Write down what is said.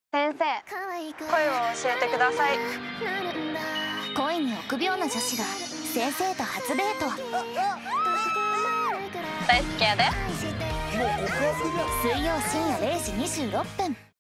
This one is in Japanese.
先生、恋を教えてください。 恋に臆病な女子が先生と初デート。 大好きやで。 水曜深夜0時26分。